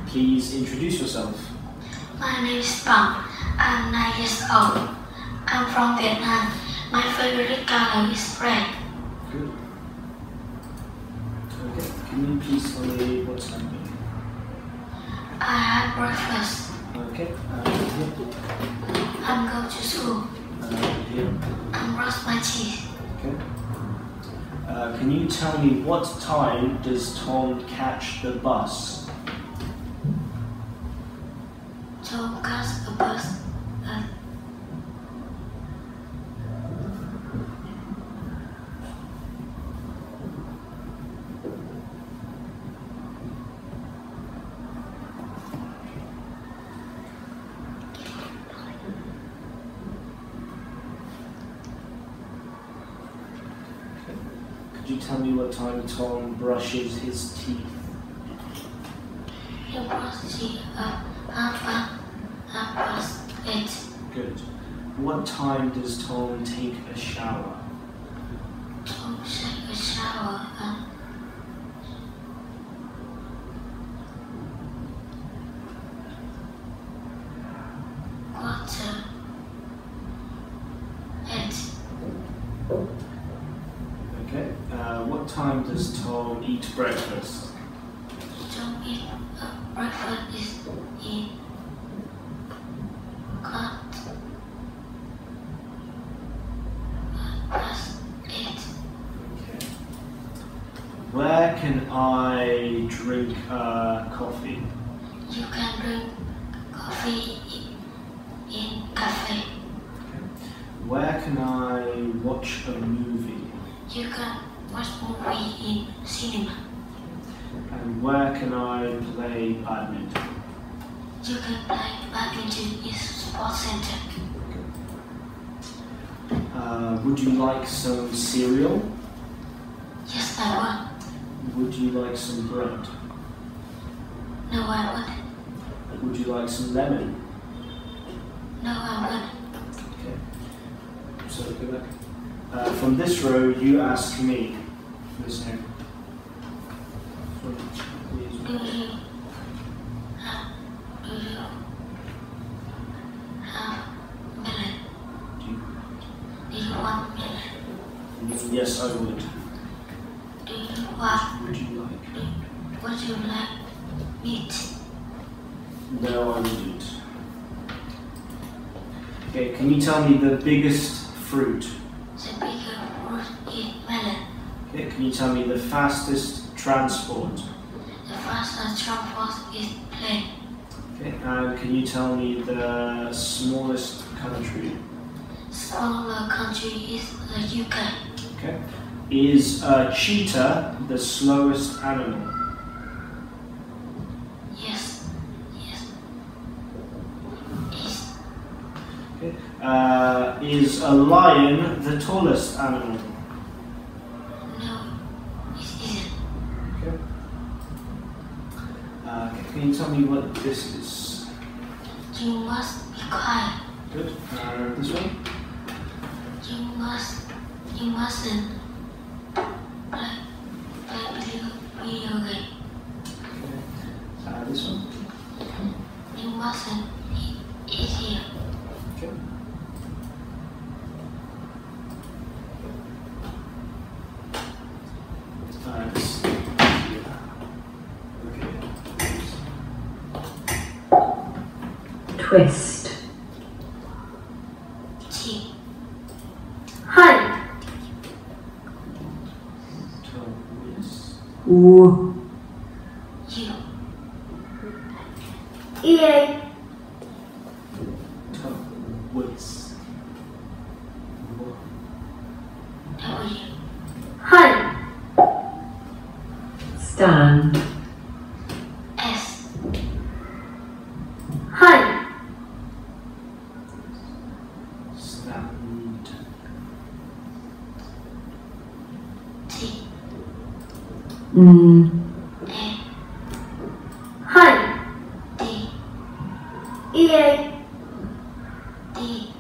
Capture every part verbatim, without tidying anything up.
Please introduce yourself. My name is Bang. I'm nine years old. I'm from Vietnam. My favorite color is red. Good. Okay. Can you please tell me what's happening? I had breakfast. Okay. Uh, here. I'm going to school. Uh, here. I'm brush my teeth. Okay. Uh, can you tell me what time does Tom catch the bus? Tom catch a bus at Could you tell me what time Tom brushes his teeth? he brush teeth at half past half past eight. Good. What time does Tom take a shower? Tom take a shower at quarter eight. Okay. Uh, what time does Tom eat breakfast? Tom eat uh, breakfast is in cut past eight. Okay. Where can I drink uh, coffee? You can drink coffee in, in cafe. Where can I watch a movie? You can watch movie in cinema. And where can I play badminton? You can play badminton in sports center. Uh, would you like some cereal? Yes, I want. Would you like some bread? No, I want. Would you like some lemon? No, I want. Okay. So go back. Uh, from this row, you ask me. Listen. Do you have, do you have melon? Do you want melon? Yes, I would. Do you want, Would you like? do, would you like meat? No, I wouldn't. Okay, can you tell me the biggest fruit? The bigger fruit is melon. Okay, can you tell me the fastest transport? The fastest transport is plane. Okay, and can you tell me the smallest country? Smaller country is the U K. Okay, is a cheetah the slowest animal? Yes, yes. Is Okay, uh, is a lion the tallest animal? no, it isn't. Okay. Uh, can you tell me what this is? You must be quiet. Good. Uh, this one? You must, you mustn't play, play video, video game. Okay. Uh, this one? You mustn't eat, eat here. Okay. Uh, this- yeah. Okay. Twist. T. Hi. Twist. U. U. E. Twist. W. Hi. Stand. S. Hi. Stand. T. N. A. Hi. D. E. D.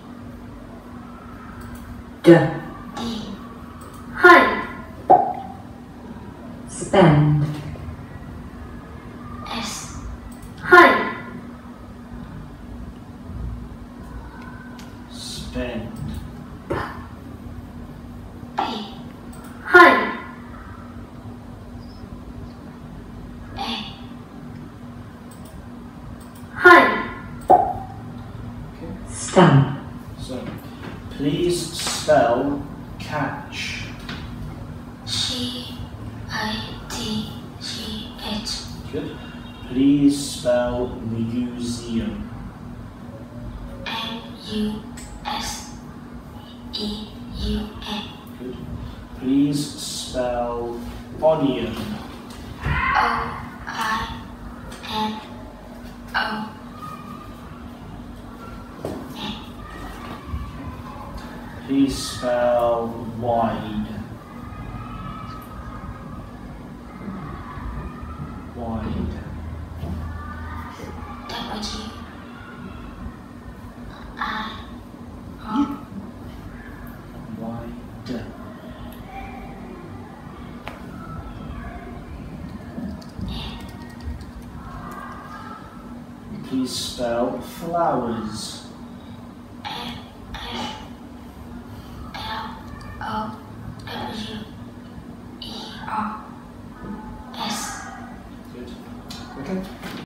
D. D. Hi. Spend. S. Stamp. So, please spell catch. C A T C H. Good. Please spell museum. M U S E U M. Good. Please spell onion. O I N O N. Please spell wide. Wide. W I O Wide. Please spell flowers. F F L O W E R S. Good. Okay.